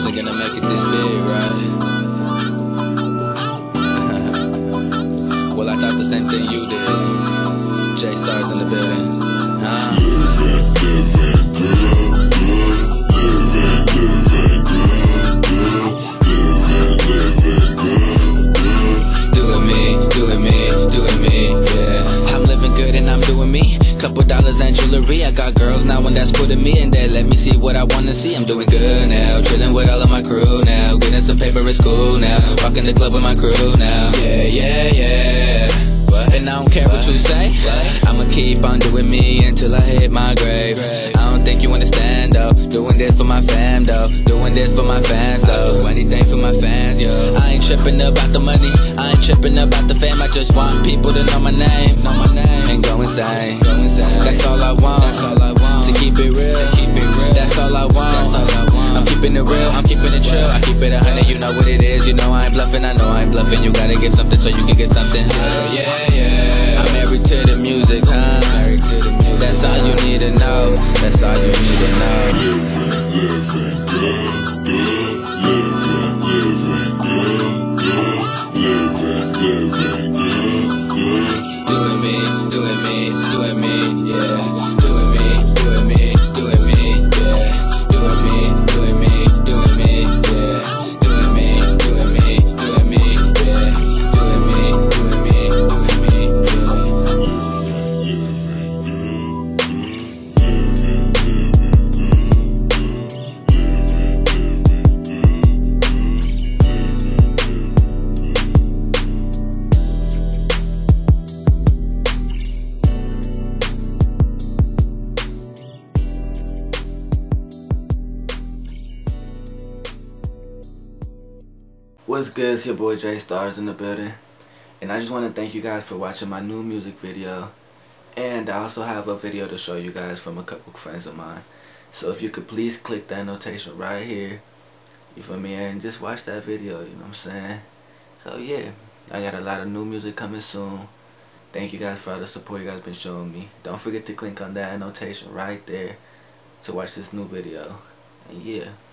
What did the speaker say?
thinking to make it this big, right? Well, I thought the same thing you did. J Stars in the building, huh? Couple dollars and jewelry, I got girls now and that's cool to me, and they let me see what I wanna see. I'm doing good now, chilling with all of my crew now, getting some paper at school now, rocking the club with my crew now. Yeah. What? And I don't care what you say, I'ma keep on doing me until I hit my grave. I don't think you understand though, doing this for my fam though, doing this for my fans though, do anything for my fans, yo. I ain't tripping about the money, I ain't tripping about the fame, I just want people to know my name, and go insane. That's all I want, to keep it real, that's all I want. I'm keeping it real, I'm keeping it chill, I keep it 100, you know what it is, you know I ain't bluffing, I know I ain't bluffing, you gotta get something so you can get something. Yeah. I'm married to the music, huh? That's all you need to know, that's all you need to know. Doing me, yeah. Doing me, yeah. Doing me, yeah. Doing me, yeah. Doing me, yeah. Doing me, What's good? It's your boy J Stars in the building, and I just want to thank you guys for watching my new music video, and I also have a video to show you guys from a couple friends of mine. So if you could please click that notation right here, you feel me, and just watch that video, you know what I'm saying? So yeah, I got a lot of new music coming soon. Thank you guys for all the support you guys been showing me. Don't forget to click on that notation right there to watch this new video, and yeah.